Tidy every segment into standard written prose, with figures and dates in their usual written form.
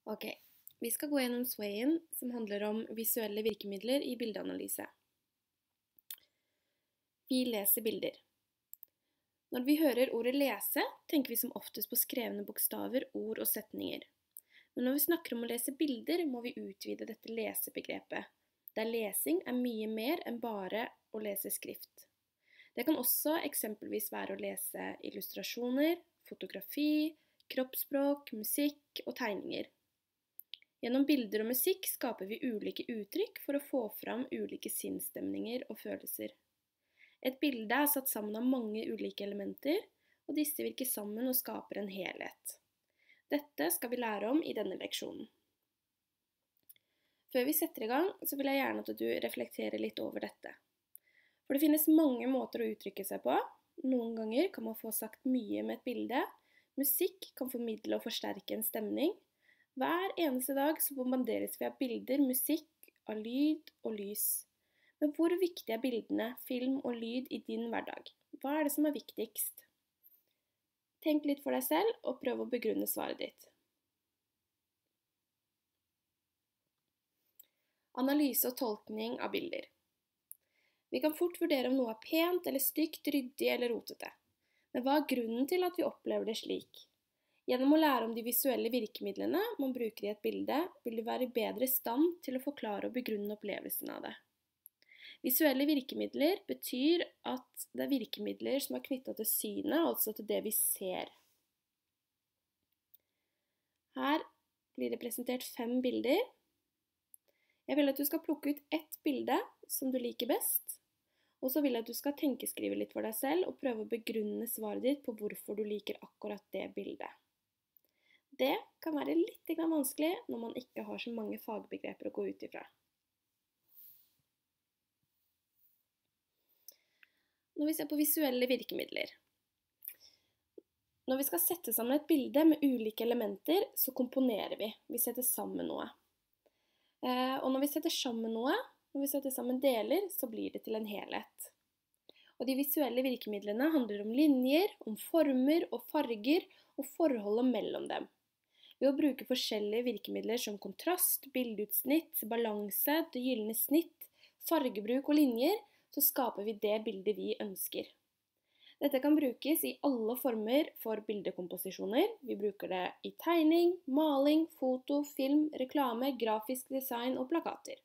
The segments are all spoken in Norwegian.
Ok, vi skal gå gjennom Swain, som handler om visuelle virkemidler i bildeanalyse. Vi leser bilder. Når vi hører ordet lese, tenker vi som oftest på skrevne bokstaver, ord og setninger. Men når vi snakker om å lese bilder, må vi utvide dette lesebegrepet, der lesing er mye mer enn bare å lese skrift. Det kan også eksempelvis være å lese illustrasjoner, fotografi, kroppsspråk, musikk og tegninger. Gjennom bilder og musikk skaper vi ulike uttrykk for å få fram ulike sinnsstemninger og følelser. Et bilde er satt sammen av mange ulike elementer, og disse virker sammen og skaper en helhet. Dette skal vi lære om i denne leksjonen. Før vi setter i gang, så vil jeg gjerne at du reflekterer litt over dette. For det finnes mange måter å uttrykke seg på. Noen ganger kan man få sagt mye med et bilde. Musikk kan formidle og forsterke en stemning. Hver eneste dag så bombarderes vi av bilder, musikk, av lyd og lys. Men hvor viktig er bildene, film og lyd i din hverdag? Hva er det som er viktigst? Tenk litt for deg selv og prøv å begrunne svaret ditt. Analyse og tolkning av bilder. Vi kan fort vurdere om noe er pent eller stygt, ryddig eller rotete. Men hva er grunnen til at vi opplever det slik? Gjennom å lære om de visuelle virkemidlene man bruker i et bilde, vil du være i bedre stand til å forklare og begrunne opplevelsen av det. Visuelle virkemidler betyr at det er virkemidler som er knyttet til synet, altså til det vi ser. Her blir det presentert 5 bilder. Jeg vil at du skal plukke ut ett bilde som du liker best, og så vil jeg at du skal tenkeskrive litt for deg selv og prøve å begrunne svaret ditt på hvorfor du liker akkurat det bildet. Det kan være litt vanskelig når man ikke har så mange fagbegreper å gå ut ifra. Når vi ser på visuelle virkemidler. Når vi skal sette sammen et bilde med ulike elementer, så komponerer vi. Vi setter sammen noe. Og når vi setter sammen noe, når vi setter sammen deler, så blir det til en helhet. Og de visuelle virkemidlene handler om linjer, om former og farger og forholdet mellom dem. Ved å bruke forskjellige virkemidler som kontrast, bildeutsnitt, balanse, det gyllene snitt, fargebruk og linjer, så skaper vi det bildet vi ønsker. Dette kan brukes i alle former for bildekomposisjoner. Vi bruker det i tegning, maling, foto, film, reklame, grafisk design og plakater.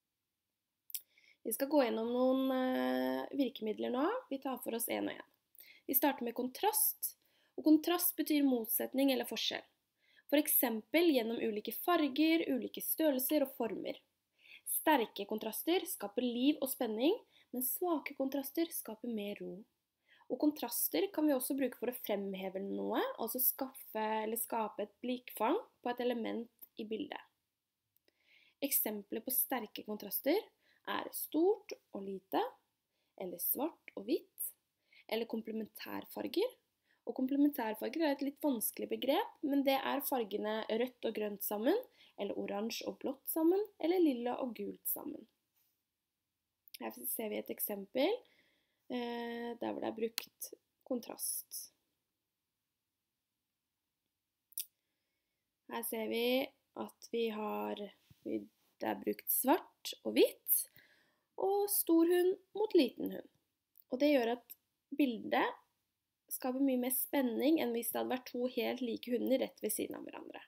Vi skal gå gjennom noen virkemidler nå. Vi tar for oss en og en. Vi starter med kontrast, og kontrast betyr motsetning eller forskjell. For eksempel gjennom ulike farger, ulike størrelser og former. Sterke kontraster skaper liv og spenning, men svake kontraster skaper mer ro. Og kontraster kan vi også bruke for å fremheve noe, altså skape et blikkfang på et element i bildet. Eksempler på sterke kontraster er stort og lite, eller svart og hvitt, eller komplementærfarger. Og komplementærfarger er et litt vanskelig begrep, men det er fargene rødt og grønt sammen, eller oransje og blått sammen, eller lilla og gult sammen. Her ser vi et eksempel der hvor det er brukt kontrast. Her ser vi at det er brukt svart og hvitt, og stor hund mot liten hund. Og det gjør at bildet skaper mye mer spenning enn hvis det hadde vært 2 helt like hunder rett ved siden av hverandre.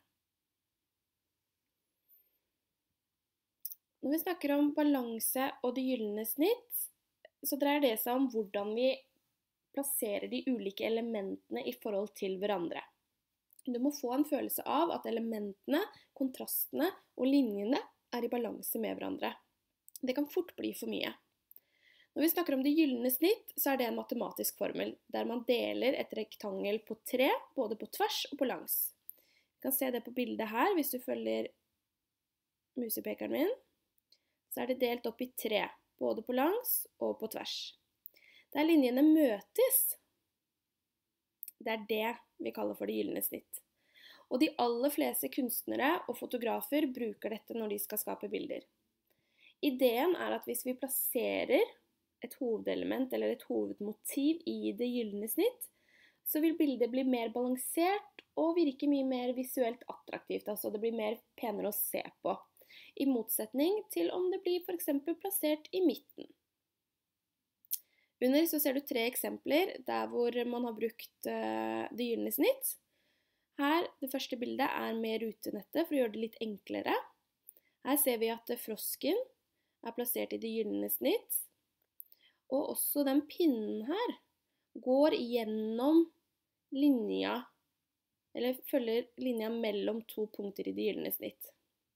Når vi snakker om balanse og det gyllene snitt, så dreier det seg om hvordan vi plasserer de ulike elementene i forhold til hverandre. Du må få en følelse av at elementene, kontrastene og linjene er i balanse med hverandre. Det kan fort bli for mye. Når vi snakker om det gyllene snitt, så er det en matematisk formel, der man deler et rektangel på 3, både på tvers og på langs. Du kan se det på bildet her, hvis du følger musepekeren min. Så er det delt opp i 3, både på langs og på tvers. Der linjene møtes, det er det vi kaller for det gyllene snitt. Og de aller fleste kunstnere og fotografer bruker dette når de skal skape bilder. Ideen er at hvis vi plasserer et hovedelement eller et hovedmotiv i det gyllene snitt, så vil bildet bli mer balansert og virke mye mer visuelt attraktivt, altså det blir mer penere å se på, i motsetning til om det blir for eksempel plassert i midten. Under så ser du 3 eksempler der hvor man har brukt det gyllene snitt. Her, det første bildet er med rutenettet for å gjøre det litt enklere. Her ser vi at frosken er plassert i det gyllene snitt, og også den pinnen her går gjennom linja, eller følger linja mellom 2 punkter i det gyllene snitt.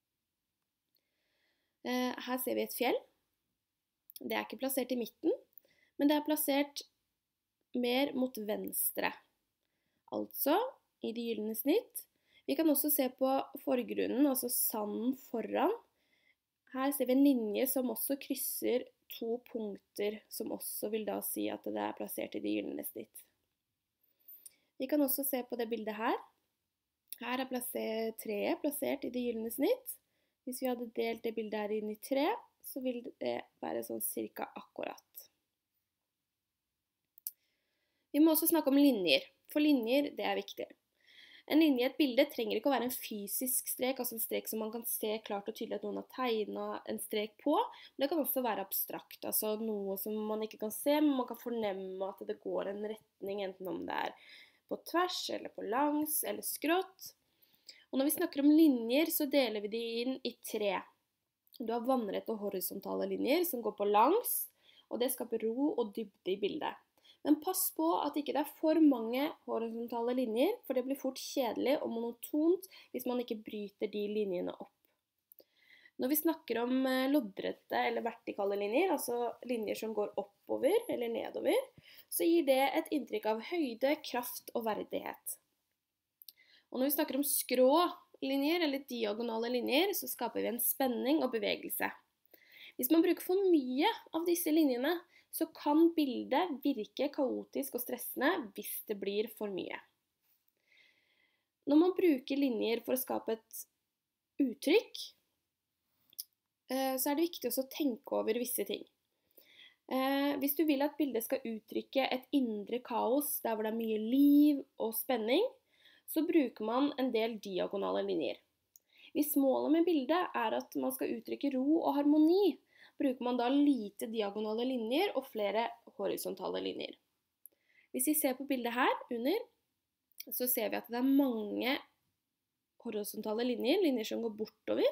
Her ser vi et fjell. Det er ikke plassert i midten, men det er plassert mer mot venstre, altså i det gyllene snitt. Vi kan også se på forgrunnen, altså sanden foran. Her ser vi en linje som også krysser 2 punkter, som også vil da si at det er plassert i det gyllene snitt. Vi kan også se på det bildet her. Her er treet plassert i det gyllene snitt. Hvis vi hadde delt det bildet her inn i 3, så vil det være sånn cirka akkurat. Vi må også snakke om linjer, for linjer det er viktig. En linje i et bilde trenger ikke å være en fysisk strek, altså en strek som man kan se klart og tydelig at noen har tegnet en strek på. Men det kan også være abstrakt, altså noe som man ikke kan se, men man kan fornemme at det går en retning, enten om det er på tvers, eller på langs, eller skrått. Og når vi snakker om linjer, så deler vi de inn i 3. Du har vannrette og horisontale linjer som går på langs, og det skaper ro og dybde i bildet. Men pass på at ikke det er for mange horisontale linjer, for det blir fort kjedelig og monotont hvis man ikke bryter de linjene opp. Når vi snakker om loddrette eller vertikale linjer, altså linjer som går oppover eller nedover, så gir det et inntrykk av høyde, kraft og verdighet. Og når vi snakker om skrå linjer eller diagonale linjer, så skaper vi en spenning og bevegelse. Hvis man bruker for mye av disse linjene, så kan bildet virke kaotisk og stressende hvis det blir for mye. Når man bruker linjer for å skape et uttrykk, så er det viktig også å tenke over visse ting. Hvis du vil at bildet skal uttrykke et indre kaos, der hvor det er mye liv og spenning, så bruker man en del diagonale linjer. Hvis målet med bildet er at man skal uttrykke ro og harmoni, bruker man da lite diagonale linjer og flere horisontale linjer. Hvis vi ser på bildet her under, så ser vi at det er mange horisontale linjer, linjer som går bortover.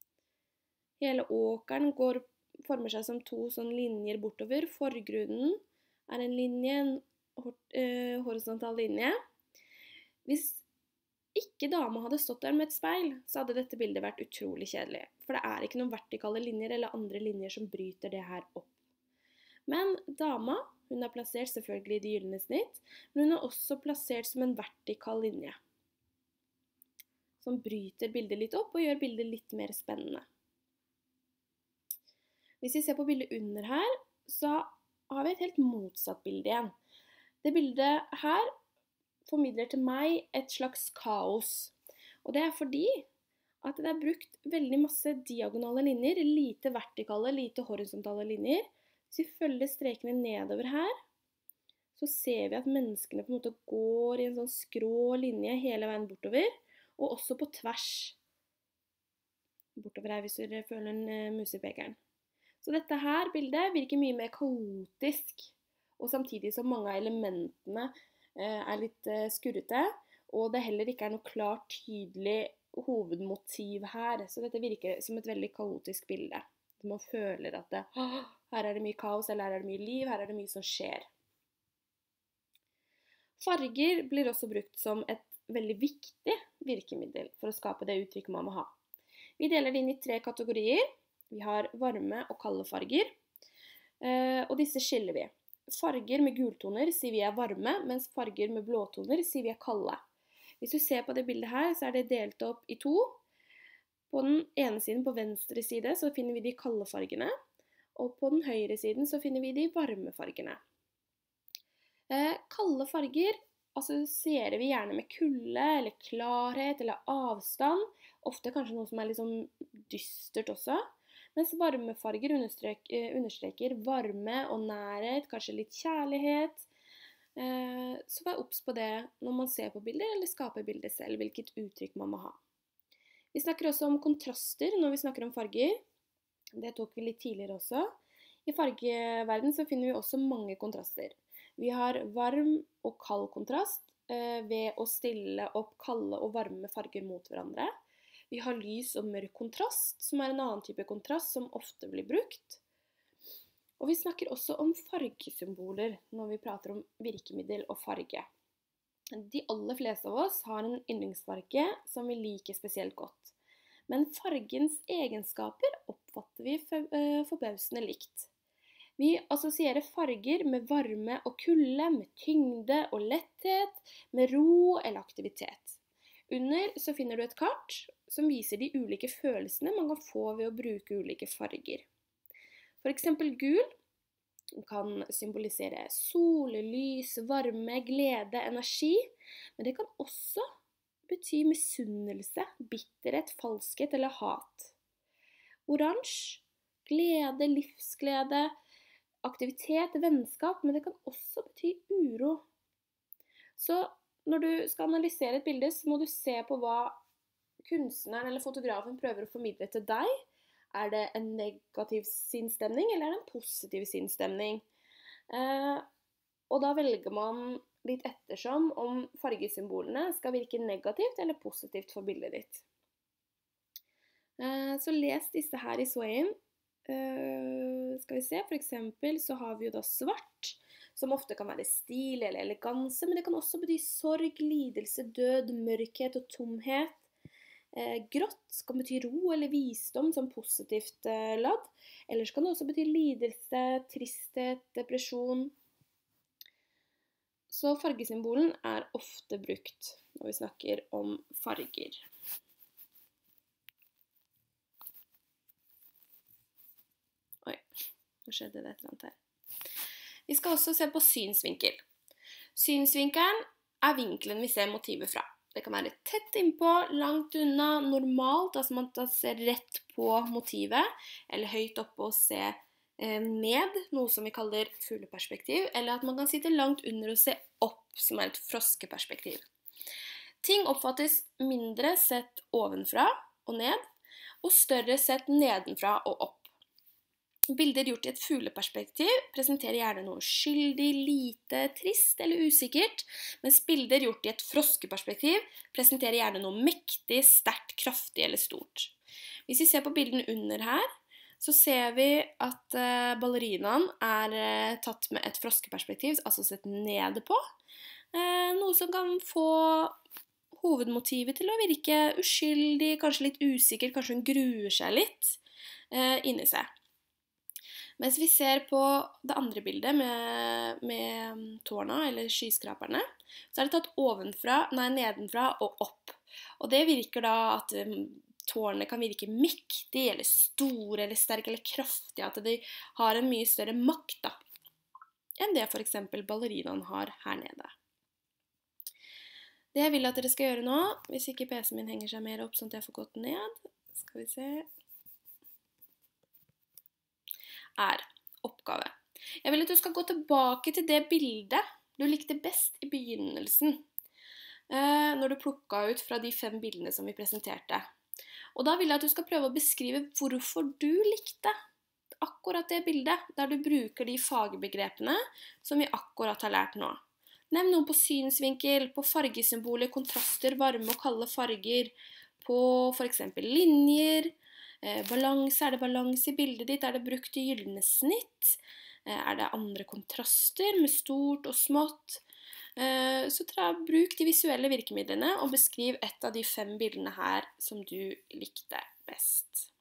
Hele åkeren former seg som 2 sånne linjer bortover. Forgrunnen er en linje, en horisontal linje. Hvis ikke dama hadde stått der med et speil, så hadde dette bildet vært utrolig kjedelig. For det er ikke noen vertikale linjer eller andre linjer som bryter det her opp. Men dama, hun er plassert selvfølgelig i det gyllene snitt, men hun er også plassert som en vertikal linje. Som bryter bildet litt opp og gjør bildet litt mer spennende. Hvis vi ser på bildet under her, så har vi et helt motsatt bilde igjen. Det bildet her formidler til meg et slags kaos. Og det er fordi at det er brukt veldig masse diagonale linjer, lite vertikale, lite horisontale linjer. Hvis vi følger strekene nedover her, så ser vi at menneskene på en måte går i en sånn skrå linje hele veien bortover, og også på tvers. Bortover her hvis dere føler musepekeren. Så dette her bildet virker mye mer kaotisk, og samtidig som mange av elementene er litt skurrete, og det heller ikke er noe klart tydelig hovedmotiv her. Så dette virker som et veldig kaotisk bilde. Man føler at her er det mye kaos, eller her er det mye liv, her er det mye som skjer. Farger blir også brukt som et veldig viktig virkemiddel for å skape det uttrykket man må ha. Vi deler det inn i 3 kategorier. Vi har varme og kalde farger, og disse skiller vi. Farger med gultoner sier vi er varme, mens farger med blåtoner sier vi er kalde. Hvis du ser på det bildet her, så er det delt opp i 2. På den ene siden, på venstre side, så finner vi de kalde fargene, og på den høyre siden så finner vi de varme fargene. Kalde farger assosierer vi gjerne med kulde, eller klarhet, eller avstand, ofte kanskje noe som er litt sånn dystert også. Mens varme farger understreker varme og nærhet, kanskje litt kjærlighet. Så vær obs på det når man ser på bilder eller skaper bilder selv, hvilket uttrykk man må ha. Vi snakker også om kontraster når vi snakker om farger. Det tok vi litt tidligere også. I fargeverden så finner vi også mange kontraster. Vi har varm og kald kontrast ved å stille opp kalde og varme farger mot hverandre. Vi har lys og mørk kontrast, som er en annen type kontrast som ofte blir brukt. Og vi snakker også om fargesymboler når vi prater om virkemiddel og farge. De aller fleste av oss har en yndlingsfarge som vi liker spesielt godt. Men fargens egenskaper oppfatter vi forbausende likt. Vi assosierer farger med varme og kulde, med tyngde og letthet, med ro eller aktivitet. Under så finner du et kart som viser de ulike følelsene man kan få ved å bruke ulike farger. For eksempel gul kan symbolisere sol, lys, varme, glede, energi, men det kan også bety misunnelse, bitterhet, falskhet eller hat. Oransje, glede, livsglede, aktivitet, vennskap, men det kan også bety uro. Så når du skal analysere et bilde, så må du se på hva kunstneren eller fotografen prøver å formidle til deg. Er det en negativ sinnsstemning, eller er det en positiv sinnsstemning? Og da velger man litt ettersom om fargesymbolene skal virke negativt eller positivt for bildet ditt. Så les disse her i Swain. Skal vi se, for eksempel så har vi jo da svart, som ofte kan være stil eller eleganse, men det kan også bety sorg, lidelse, død, mørkhet og tomhet. Grått kan bety ro eller visdom som positivt ladd. Ellers kan det også bety lidelse, tristhet, depresjon. Så fargesymbolen er ofte brukt når vi snakker om farger. Oi, nå skjedde det et eller annet her. Vi skal også se på synsvinkel. Synsvinkelen er vinkelen vi ser motivet fra. Det kan være tett innpå, langt unna, normalt, altså man ser rett på motivet, eller høyt oppe og se ned, noe som vi kaller fugleperspektiv, eller at man kan sitte langt under og se opp, som er et froskeperspektiv. Ting oppfattes mindre sett ovenfra og ned, og større sett nedenfra og opp. Bilder gjort i et fugleperspektiv presenterer gjerne noe skyldig, lite, trist eller usikkert, mens bilder gjort i et froskeperspektiv presenterer gjerne noe mektig, sterkt, kraftig eller stort. Hvis vi ser på bildene under her, så ser vi at ballerinaen er tatt med et froskeperspektiv, altså sett nede på, noe som kan få hovedmotivet til å virke uskyldig, kanskje litt usikkert, kanskje hun gruer seg litt inni seg. Mens vi ser på det andre bildet med tårna eller skyskraperne, så er det tatt nedenfra og opp. Og det virker da at tårnene kan virke mektige, eller store, eller sterke, eller kraftige, at de har en mye større makt da, enn det for eksempel ballerinaen har her nede. Det jeg vil at dere skal gjøre nå, hvis ikke PC-en min henger seg mer opp sånn at jeg får gått ned, skal vi se, er oppgave. Jeg vil at du skal gå tilbake til det bildet du likte best i begynnelsen, når du plukket ut fra de 5 bildene som vi presenterte. Og da vil jeg at du skal prøve å beskrive hvorfor du likte akkurat det bildet, der du bruker de fagbegrepene som vi akkurat har lært nå. Nevn noe på synsvinkel, på fargesymboler, kontraster, varme og kalde farger, på for eksempel linjer, balanse, er det balanse i bildet ditt? Er det brukt i gyllene snitt? Er det andre kontraster med stort og smått? Så bruk de visuelle virkemidlene og beskriv et av de 5 bildene her som du likte best.